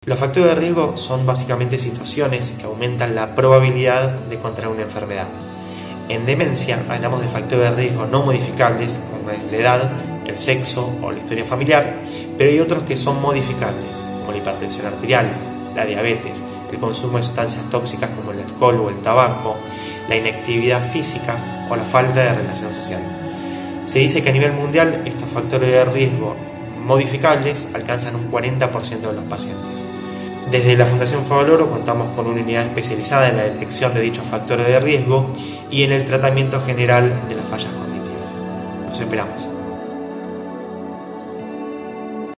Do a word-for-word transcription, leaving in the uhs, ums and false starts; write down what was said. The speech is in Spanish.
Los factores de riesgo son básicamente situaciones que aumentan la probabilidad de contraer una enfermedad. En demencia hablamos de factores de riesgo no modificables, como es la edad, el sexo o la historia familiar, pero hay otros que son modificables, como la hipertensión arterial, la diabetes, el consumo de sustancias tóxicas como el alcohol o el tabaco, la inactividad física o la falta de relación social. Se dice que a nivel mundial estos factores de riesgo modificables alcanzan un cuarenta por ciento de los pacientes. Desde la Fundación Favaloro contamos con una unidad especializada en la detección de dichos factores de riesgo y en el tratamiento general de las fallas cognitivas. Los esperamos.